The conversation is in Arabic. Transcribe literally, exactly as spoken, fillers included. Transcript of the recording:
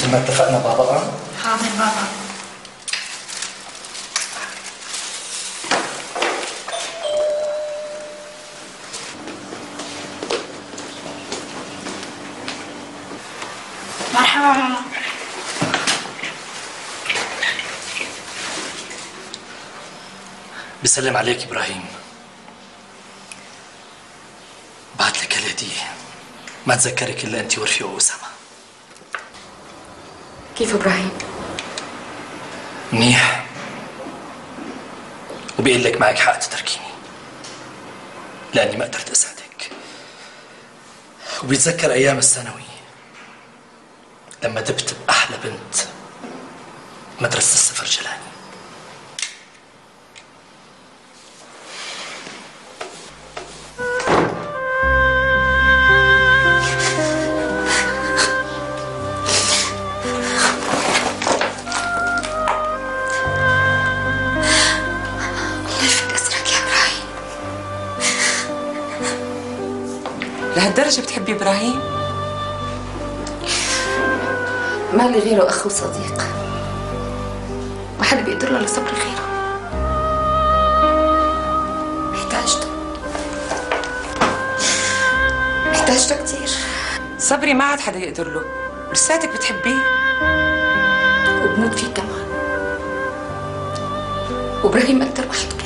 مثل ما اتفقنا بابا. حاضر بابا. مرحبا ماما. بسلم عليك ابراهيم. بعت لك الهدية، ما تذكرك الا انت ورفيقه اسامة. كيف ابراهيم؟ منيح، وبيقول لك معك حق تتركيني لاني ما قدرت اساعدك، وبيتذكر ايام الثانوي لما دبت باحلى بنت مدرسة السفرجلاني. لهالدرجة بتحبي إبراهيم؟ ما لي غيره أخ وصديق، ما حدا بيقدر له لصبري غيره. محتاجته محتاجته كتير. صبري ما عاد حدا يقدر له، لساتك بتحبيه وبموت فيه كمان. وإبراهيم أكتر واحد